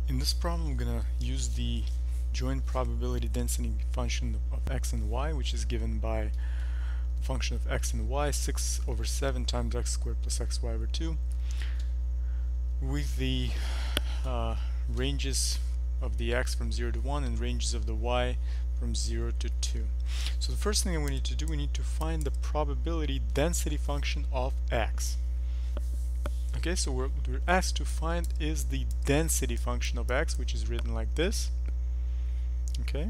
In this problem, I'm going to use the joint probability density function of x and y, which is given by the function of x and y, 6 over 7 times x squared plus xy over 2, with the ranges of the x from 0 to 1 and ranges of the y from 0 to 2. So the first thing that we need to do, we need to find the probability density function of x. Okay, so what we're asked to find is the density function of x, which is written like this. Okay,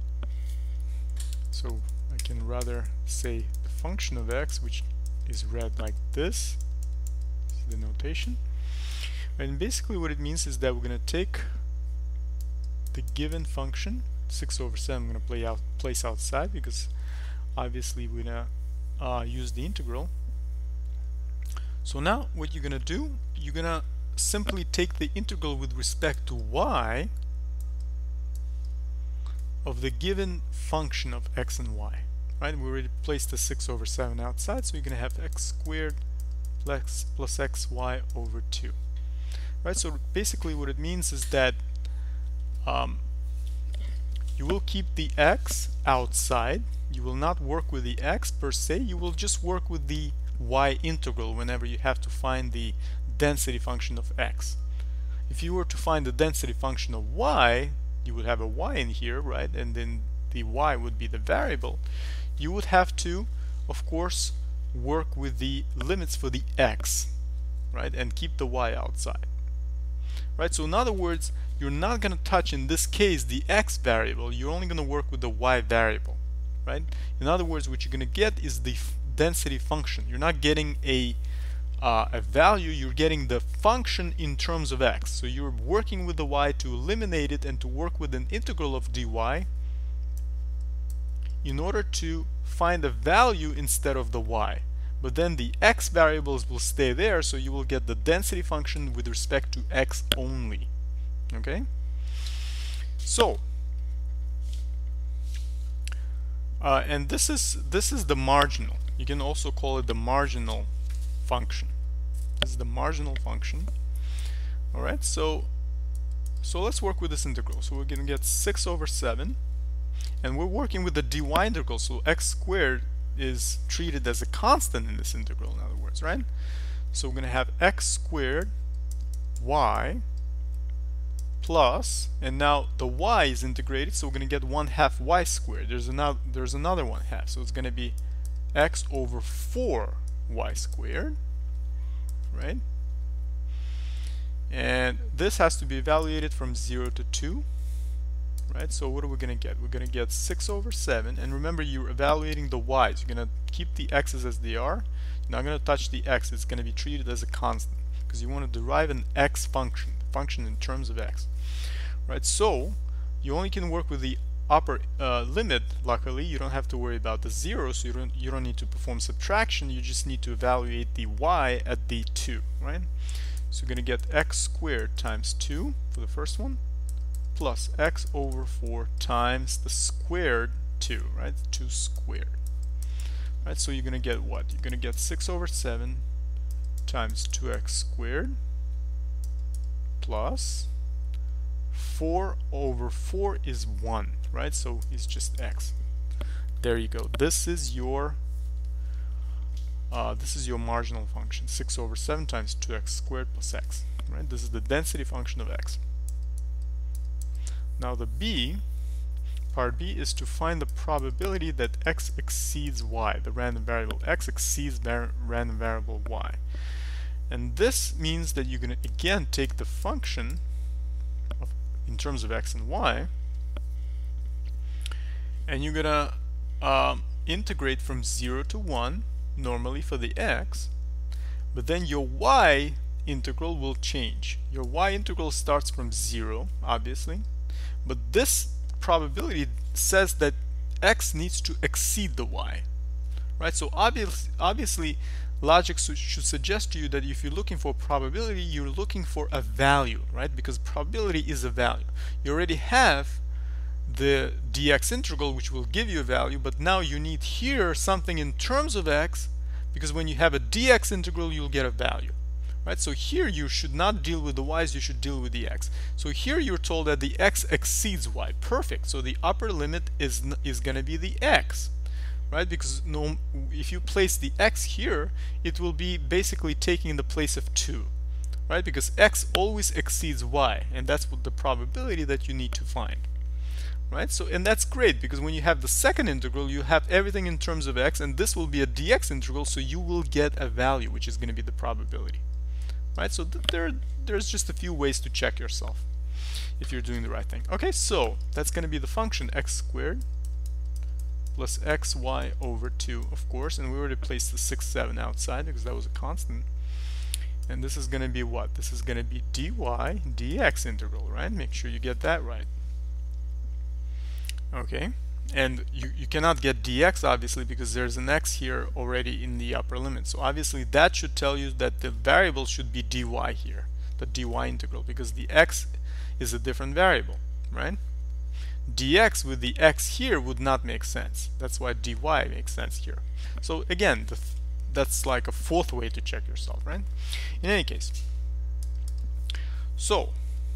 so I can rather say the function of x, which is read like this. This is the notation. And basically what it means is that we're going to take the given function, 6 over 7, I'm going to place outside because obviously we're going to use the integral. So now what you're going to do, you're going to simply take the integral with respect to y of the given function of x and y. Right? We already placed the 6 over 7 outside, so you're going to have x squared plus xy over 2. Right? So basically what it means is that you will keep the x outside. You will not work with the x per se, you will just work with the y integral whenever you have to find the density function of x. If you were to find the density function of y, you would have a y in here, right? And then the y would be the variable. You would have to, of course, work with the limits for the x, right? And keep the y outside. Right? So in other words, you're not going to touch, in this case, the x variable. You're only going to work with the y variable. Right? In other words, what you're going to get is the density function. You're not getting a value, you're getting the function in terms of x. So you're working with the y to eliminate it and to work with an integral of dy in order to find a value instead of the y. But then the x variables will stay there, so you will get the density function with respect to x only. Okay? So and this is the marginal. You can also call it the marginal function. This is the marginal function. Alright, so let's work with this integral. So we're going to get 6 over 7, and we're working with the dy integral, so x squared is treated as a constant in this integral, in other words, right? So we're going to have x squared y plus, and now the y is integrated, so we're going to get 1/2 y squared. There's another 1/2, so it's going to be x over 4 y squared, right? And this has to be evaluated from 0 to 2, right? So what are we going to get? We're going to get 6 over 7, and remember, you're evaluating the y's. You're going to keep the x's as they are. You're not going to touch the x. It's going to be treated as a constant because you want to derive an x function in terms of x. Right? So you only can work with the upper limit. Luckily, you don't have to worry about the 0, so you don't need to perform subtraction. You just need to evaluate the y at the 2, right? So you're going to get x squared times 2 for the first one, plus x over 4 times the squared 2, right? 2 squared. Right? So you're going to get what? You're going to get 6 over 7 times 2x squared plus 4 over 4 is 1, right? So it's just x. There you go. This is your marginal function, 6 over 7 times 2x squared plus x, right? This is the density function of x. Now the part B is to find the probability that x exceeds y, the random variable x exceeds random variable y. And this means that you're going to again take the function in terms of x and y, and you're going to integrate from 0 to 1 normally for the x, but then your y integral will change. Your y integral starts from 0, obviously, but this probability says that x needs to exceed the y, right? So obviously logic should suggest to you that if you're looking for probability, you're looking for a value, right? Because probability is a value. You already have the dx integral, which will give you a value, but now you need here something in terms of x, because when you have a dx integral, you'll get a value. right? So here you should not deal with the y's, you should deal with the x. So here you're told that the x exceeds y. Perfect. So the upper limit is going to be the x, right? Because if you place the x here, it will be basically taking the place of 2, right? Because x always exceeds y, and that's what the probability that you need to find, right? So, and that's great, because when you have the second integral, you have everything in terms of x, and this will be a dx integral, so you will get a value, which is going to be the probability, right? So there's just a few ways to check yourself if you're doing the right thing. Okay, so that's going to be the function x squared plus xy over 2, of course, and we already placed the 6, 7 outside because that was a constant. And this is going to be what? This is going to be dy dx integral, right? Make sure you get that right. Okay, and you cannot get dx obviously because there's an x here already in the upper limit. So obviously that should tell you that the variable should be dy here, the dy integral, because the x is a different variable, right? Dx with the x here would not make sense. That's why dy makes sense here. So again, that's like a fourth way to check yourself, right? In any case, so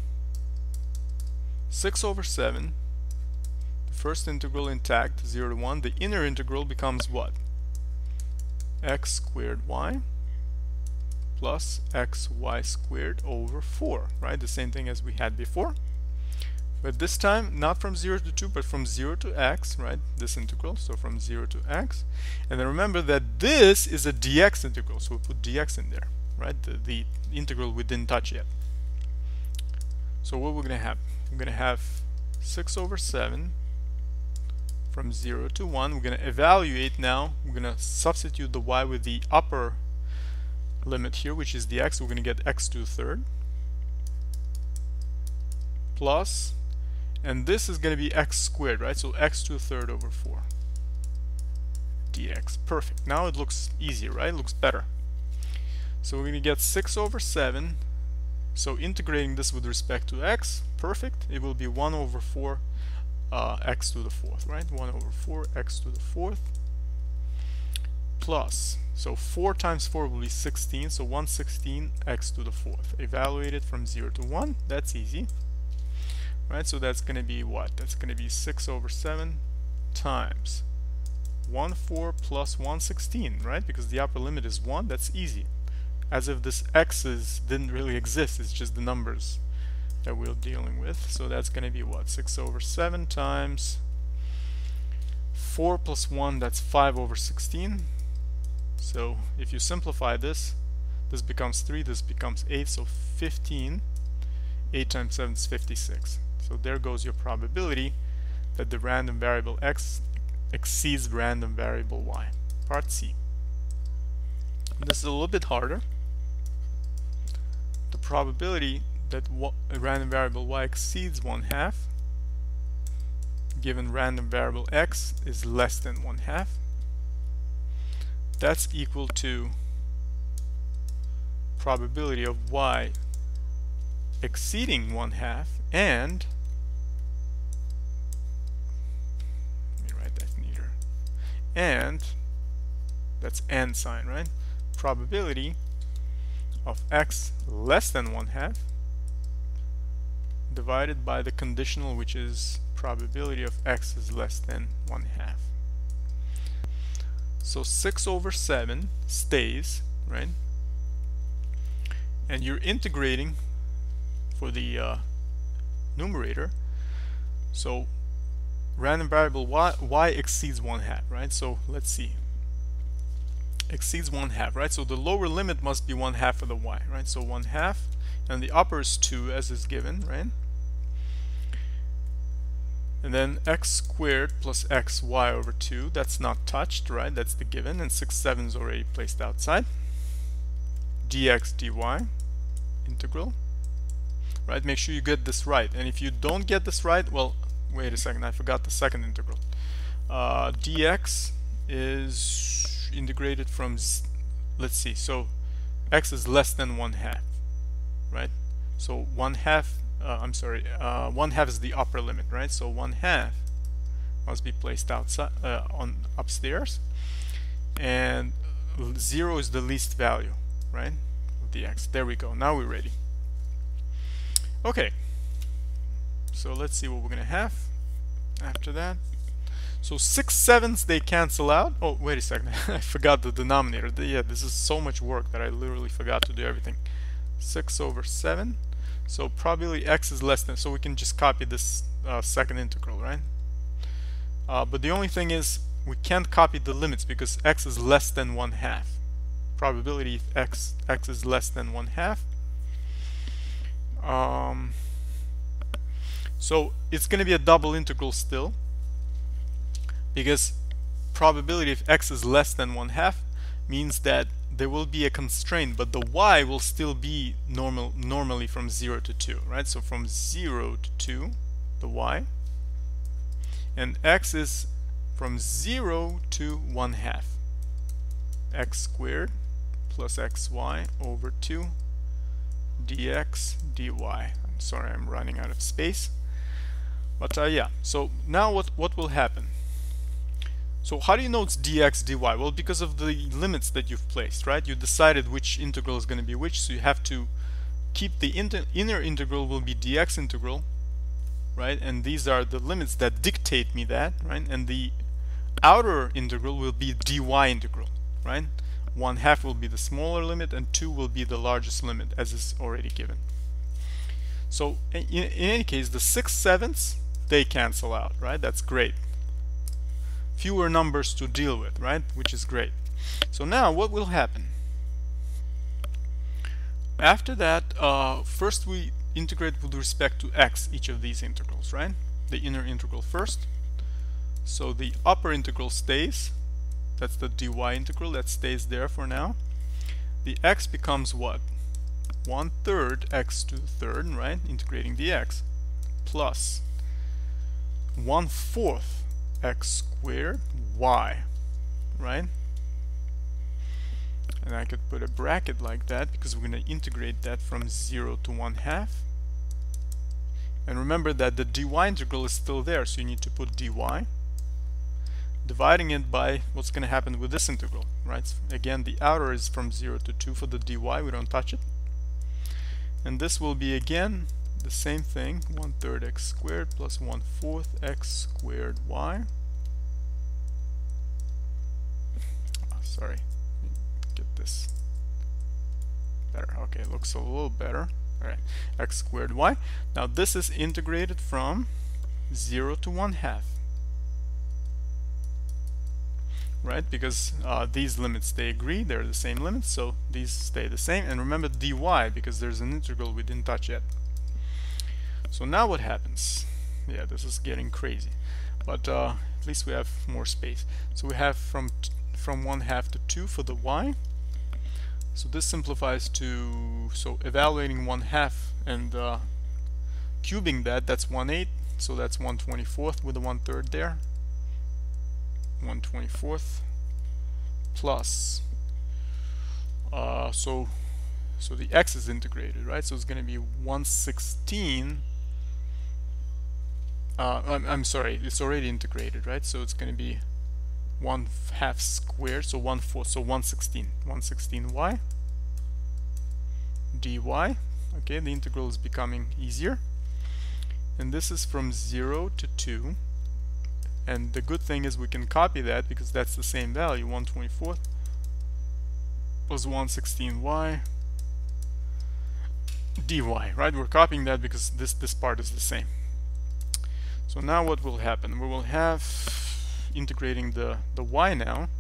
6 over 7, the first integral intact, 0 to 1. The inner integral becomes what? X squared y plus xy squared over 4, right? The same thing as we had before. But this time, not from 0 to 2, but from 0 to x, right? This integral, so from 0 to x. And then remember that this is a dx integral, so we put dx in there, right? The integral we didn't touch yet. So what we're going to have? We're going to have 6 over 7 from 0 to 1. We're going to evaluate now. We're going to substitute the y with the upper limit here, which is the x. We're going to get x to the third plus, and this is going to be x squared, right? So x to the third over 4 dx. Perfect. Now it looks easier, right? It looks better. So we're going to get 6 over 7. So integrating this with respect to x, perfect. It will be 1 over 4 x to the fourth, right? 1 over 4 x to the fourth plus, so 4 times 4 will be 16, so 116 x to the fourth. Evaluate it from 0 to 1. That's easy. Right, so that's going to be what? That's going to be 6 over 7 times 1 4 plus 116, right? Because the upper limit is 1. That's easy. As if this x's didn't really exist. It's just the numbers that we're dealing with. So that's going to be what? 6 over 7 times 4 plus 1, that's 5 over 16. So if you simplify this, this becomes 3, this becomes 8, so 15. 8 times 7 is 56. So there goes your probability that the random variable x exceeds random variable y. Part C. This is a little bit harder. The probability that a random variable y exceeds 1/2 given random variable x is less than 1/2. That's equal to probability of y exceeding 1/2 and, let me write that neater, and that's and sign, right? Probability of x less than 1/2 divided by the conditional, which is probability of x is less than 1/2. So 6 over 7 stays, right? And you're integrating for the numerator. So random variable y exceeds 1/2, right? So let's see. Exceeds 1/2, right? So the lower limit must be 1/2 of the y, right? So 1/2, and the upper is 2 as is given, right? And then x squared plus xy over 2, that's not touched, right? That's the given, and 6, 7 is already placed outside. Dx dy integral, right? Make sure you get this right, and if you don't get this right, well, wait a second, I forgot the second integral. Dx is integrated from, let's see, so x is less than 1/2, right? So 1/2, I'm sorry, 1/2 is the upper limit, right? So 1/2 must be placed outside, on upstairs, and 0 is the least value, right? dx. There we go. Now we're ready. Okay, so let's see what we're gonna have after that. So 6/7 they cancel out. Oh, wait a second. I forgot the denominator. Yeah, this is so much work that I literally forgot to do everything. 6/7. So probably x is less than, so we can just copy this second integral, right? But the only thing is we can't copy the limits because x is less than 1/2. Probability if x is less than 1/2. So it's going to be a double integral still, because probability if x is less than 1/2 means that there will be a constraint, but the y will still be normally from 0 to 2, right? So from 0 to 2, the y, and x is from 0 to 1/2. X squared plus xy over 2 dx dy. I'm sorry, I'm running out of space. But yeah, so now what will happen? So how do you know it's dx dy? Well, because of the limits that you've placed, right? You decided which integral is going to be which, so you have to keep the inner integral will be dx integral, right? And these are the limits that dictate me that, right? And the outer integral will be dy integral, right? 1/2 will be the smaller limit and 2 will be the largest limit, as is already given. So in any case, the 6/7 they cancel out, right? That's great. Fewer numbers to deal with, right? Which is great. So now what will happen? After that, first we integrate with respect to x each of these integrals, right? The inner integral first. So the upper integral stays. That's the dy integral that stays there for now. The x becomes what? 1/3 x to the third, right? Integrating the x, plus 1/4 x squared y, right? And I could put a bracket like that because we're going to integrate that from 0 to 1/2. And remember that the dy integral is still there, so you need to put dy, dividing it by what's going to happen with this integral, right? Again, the outer is from 0 to 2 for the dy, we don't touch it. And this will be again the same thing, 1/3 x squared plus 1/4 x squared y. Oh, sorry, get this better. Okay, it looks a little better. Alright, x squared y. Now this is integrated from 0 to 1/2. Right, because these limits, they agree, they're the same limits, so these stay the same. And remember dy, because there's an integral we didn't touch yet. So now what happens? Yeah, this is getting crazy, but at least we have more space. So we have from 1/2 to 2 for the y. So this simplifies to, so evaluating 1/2 and cubing that's 1/8, so that's 1/24 with the 1/3 there. 1/24 plus so the x is integrated, right? So it's going to be 1/16. I'm sorry, it's already integrated, right? So it's going to be 1/2 squared, so 1/4, so 1/16y dy. Okay, the integral is becoming easier, and this is from 0 to 2. And the good thing is we can copy that because that's the same value, 1/24 plus 1/16y dy, right? We're copying that because this part is the same. So now what will happen? We will have, integrating the y now,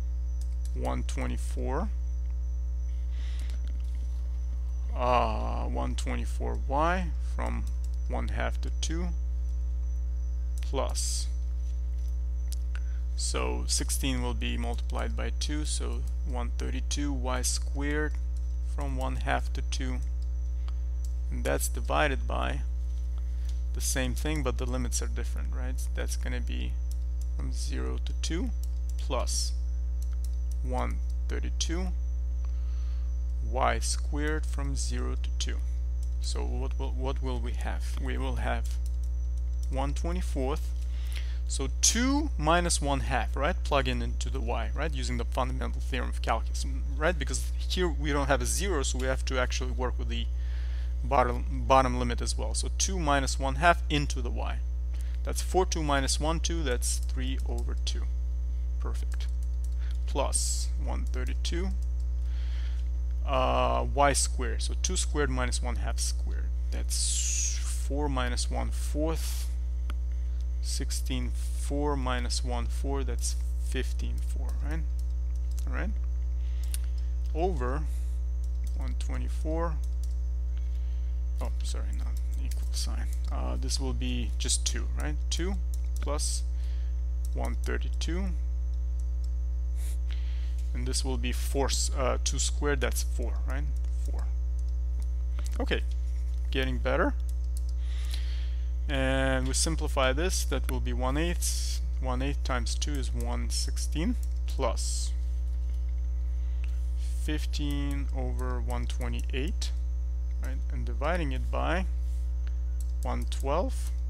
1/24 1/24y from 1/2 to 2 plus, so 16 will be multiplied by 2, so 132y squared from 1/2 to 2, and that's divided by the same thing, but the limits are different, right? That's going to be from 0 to 2 plus 132 y squared from 0 to 2. So what will we have? We will have 1/24. So 2 minus 1/2, right? Plug in into the y, right? Using the fundamental theorem of calculus, right? Because here we don't have a 0, so we have to actually work with the bottom limit as well. So 2 minus 1/2 into the y. That's 4/2 minus 1/2, that's 3/2. Perfect. Plus 132 y squared. So 2 squared minus 1/2 squared. That's 4 minus 1/4. 16 4 minus 1/4, that's 15 4, right? All right. Over 124. Oh, sorry, not equal sign. This will be just 2, right? 2 plus 132. And this will be 2 squared, that's 4, right? 4. Okay, getting better. And we simplify this, that will be 1/8. 1/8 times 2 is 116 plus 15 over 128, right? And dividing it by 112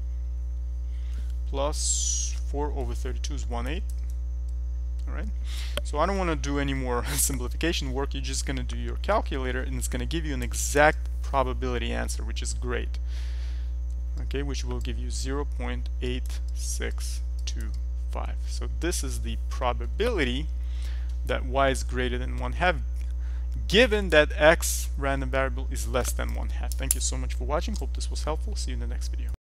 plus 4 over 32 is 1/8. Alright, so I don't want to do any more simplification work. You're just going to do your calculator, and it's going to give you an exact probability answer, which is great. Okay, which will give you 0.8625. So this is the probability that y is greater than 1/2, given that x random variable is less than 1/2. Thank you so much for watching. Hope this was helpful. See you in the next video.